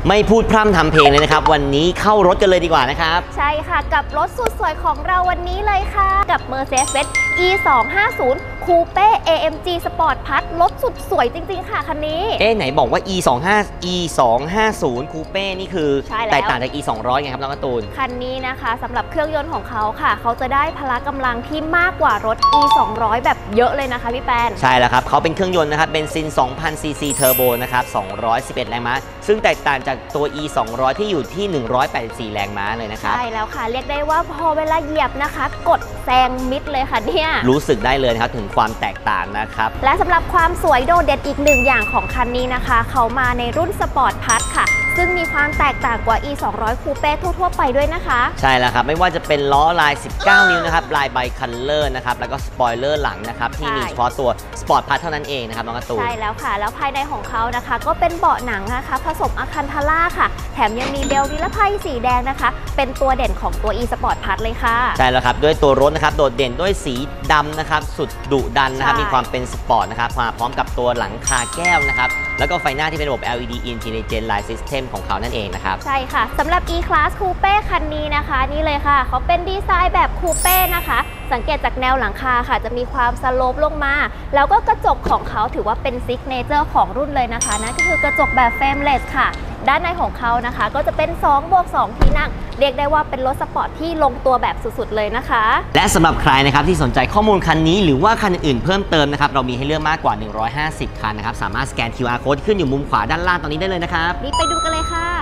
ไม่พูดพร่ำทำเพลงเลยนะครับวันนี้เข้ารถกันเลยดีกว่านะครับใช่ค่ะกับรถสุดสวยของเราวันนี้เลยค่ะกับ Mercedes-Benz E250 Coupe AMG Sport Plus รถสุดสวยจริงๆค่ะคันนี้ไหนบอกว่า E250 Coupe นี่คือแตกต่างจาก E200 ไงครับน้องการ์ตูนคันนี้นะคะสำหรับเครื่องยนต์ของเขาค่ะเขาจะได้พละกำลังที่มากกว่ารถ E200 แบบเยอะเลยนะคะพี่แปนใช่แล้วครับเขาเป็นเครื่องยนต์นะครับเบนซิน 2,000 ซีซีเทอร์โบนะครับ211 แรงม้าซึ่งแตกต่างจากตัว E200 ที่อยู่ที่184 แรงม้าเลยนะครับใช่แล้วค่ะเรียกได้ว่าพอเวลาเหยียบนะคะกดแซงมิดเลยค่ะเนี่ยรู้สึกได้เลยครับถึงความแตกต่างนะครับและสำหรับความสวยโดดเด่นอีกหนึ่งอย่างของคันนี้นะคะเขามาในรุ่นสปอร์ตพัทค่ะซึ่งมีความแตกต่างกว่า E200 Coupe ทั่วๆไปด้วยนะคะใช่แล้วครับไม่ว่าจะเป็นล้อลาย 19 นิ้วนะครับลายไบคัลเลอร์นะครับแล้วก็สปอยเลอร์หลังนะครับที่มีเฉพาะตัวสปอร์ตพัทเท่านั้นเองนะครับน้องการ์ตูนใช่แล้วค่ะแล้วภายในของเขานะคะก็เป็นเบาะหนังนะคะผสมอะคันทาร่าค่ะแถมยังมีเบลนิรภัยสีแดงนะคะเป็นตัวเด่นของตัว E Sport Plus เลยค่ะใช่แล้วครับด้วยตัวรถนะครับโดดเด่นด้วยสีดำนะครับสุดดุดันนะครับมีความเป็นสปอร์ตนะครับมาพร้อมกับตัวหลังคาแก้วนะครับแล้วก็ไฟหน้าที่เป็นระบบ LED Intelligent Light System ของเขานั่นเองนะครับใช่ค่ะสำหรับ E-Class Coupe คันนี้นะคะนี่เลยค่ะเขาเป็นดีไซน์แบบคูเป้นะคะสังเกตจากแนวหลังคาค่ะจะมีความสโลปลงมาแล้วก็กระจกของเขาถือว่าเป็นซิกเนเจอร์ของรุ่นเลยนะคะนั่นก็คือกระจกแบบเฟรมเลสค่ะด้านในของเขานะคะก็จะเป็น 2+2 ที่นั่งเรียกได้ว่าเป็นรถสปอร์ตที่ลงตัวแบบสุดๆเลยนะคะและสำหรับใครนะครับที่สนใจข้อมูลคันนี้หรือว่าคันอื่นเพิ่มเติมนะครับเรามีให้เลือกมากกว่า150คันนะครับสามารถสแกน QR Code ขึ้นอยู่มุมขวาด้านล่างตอนนี้ได้เลยนะครับรีบไปดูกันเลยค่ะ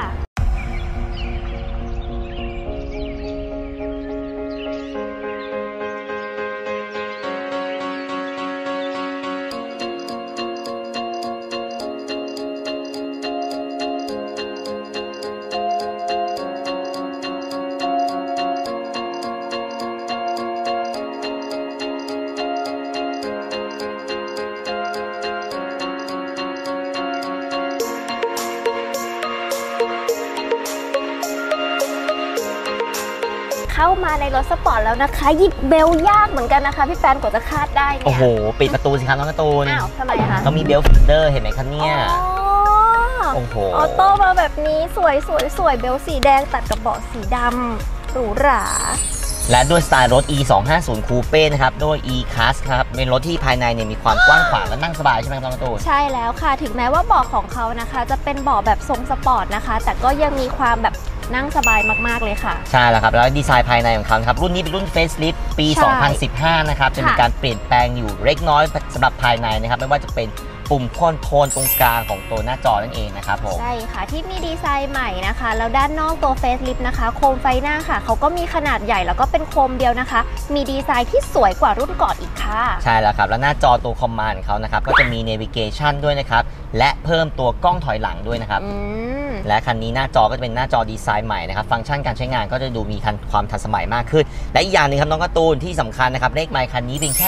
เข้ามาในรถสปอร์ตแล้วนะคะหยิบเบลยากเหมือนกันนะคะพี่แฟนกว่าจะคาดได้เนี่ยโอ้โหปิดประตูสิครับน้องการ์ตูนอ้าวทำไมคะเขามีเบลฟิลเตอร์เห็นไหมครับเนี่ยโอ้โหออโต้มาแบบนี้สวยเบลสีแดงตัดกับเบาะสีดำหรูหราและด้วยสไตล์รถ E250 Coupe นะครับด้วย E-Class ครับเป็นรถที่ภายในเนี่ยมีความกว้างขวางและนั่งสบายใช่ไหมครับน้องการ์ตูนใช่แล้วค่ะถึงแม้ว่าเบาะของเขานะคะจะเป็นเบาะแบบทรงสปอร์ตนะคะแต่ก็ยังมีความแบบนั่งสบายมากๆเลยค่ะใช่แล้วครับแล้วดีไซน์ภายในของเขาครับรุ่นนี้เป็นรุ่น Facelift ปี 2015 นะครับจะมีการเปลี่ยนแปลงอยู่เล็กน้อยสำหรับภายในนะครับไม่ว่าจะเป็นปุ่มคอนโทรลตรงกลางของตัวหน้าจอนั่นเองนะครับผมใช่ค่ะที่มีดีไซน์ใหม่นะคะแล้วด้านนอกตัว Facelift นะคะโคมไฟหน้าค่ะเขาก็มีขนาดใหญ่แล้วก็เป็นโคมเดียวนะคะมีดีไซน์ที่สวยกว่ารุ่นก่อนอีกค่ะใช่แล้วครับแล้วหน้าจอตัวคอมมานด์ของเขานะครับก็จะมี Navigation ด้วยนะครับและเพิ่มตัวกล้องถอยหลังด้วยนะครับและคันนี้หน้าจอก็จะเป็นหน้าจอดีไซน์ใหม่นะครับฟังก์ชันการใช้งานก็จะดูมีความทันสมัยมากขึ้นและอีกอย่างหนึ่งครับน้องการ์ตูนที่สำคัญนะครับเลขไมล์คันนี้เป็นแค่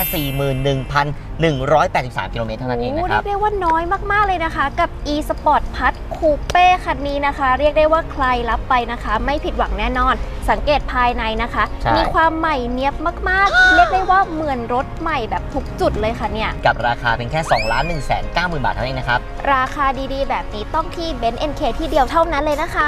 41,183 กิโลเมตรเท่านั้นเองนะครับเรียกได้ว่าน้อยมากๆเลยนะคะกับ E Sport Plus Coupe คันนี้นะคะเรียกได้ว่าใครรับไปนะคะไม่ผิดหวังแน่นอนสังเกตภายในนะคะมีความใหม่เนียบมากๆเรียกได้ว่าเหมือนรถใหม่แบบทุกจุดเลยค่ะเนี่ยกับราคาเป็นแค่ 2,190,000 บาทเท่านั้นเองนะครับราคาดีๆแบบนี้ต้องที่ Benz NK ที่เดียวเท่านั้นเลยนะคะ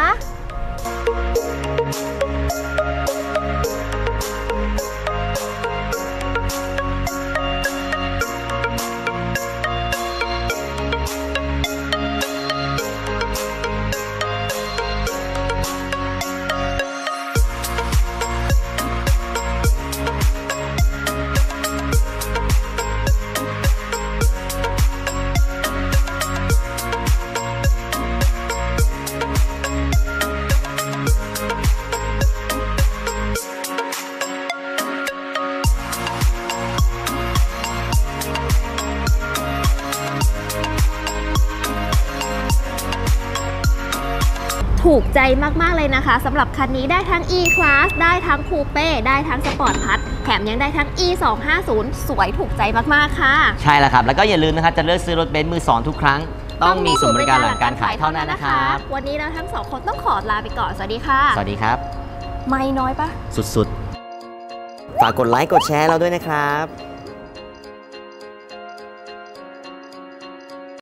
ถูกใจมากๆเลยนะคะสำหรับคันนี้ได้ทั้ง E-Class ได้ทั้ง Coupe ได้ทั้ง Sport Plus แถมยังได้ทั้ง E250 สวยถูกใจมากๆค่ะใช่แล้วครับแล้วก็อย่าลืมนะครับจะเลือกซื้อรถเบนซ์มือ2ทุกครั้งต้องมีศูนย์บริการหลังการขายเท่านั้นนะครับวันนี้เราทั้ง2คนต้องขอลาไปก่อนสวัสดีค่ะสวัสดีครับไม่น้อยปะสุดๆฝากกดไลค์กดแชร์เราด้วยนะครับ